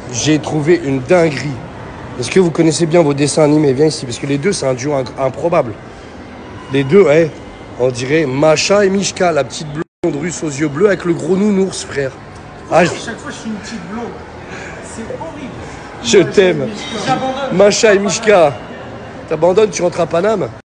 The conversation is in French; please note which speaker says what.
Speaker 1: J'ai trouvé une dinguerie. Est-ce que vous connaissez bien vos dessins animés? Viens ici, parce que les deux, c'est un duo improbable. Les deux, ouais, on dirait Masha et Mishka, la petite blonde russe aux yeux bleus avec le gros nounours, frère.
Speaker 2: Ah, chaque fois, je suis une petite blonde. C'est horrible.
Speaker 1: Je t'aime. Masha et Mishka. T'abandonnes, tu rentres à Paname?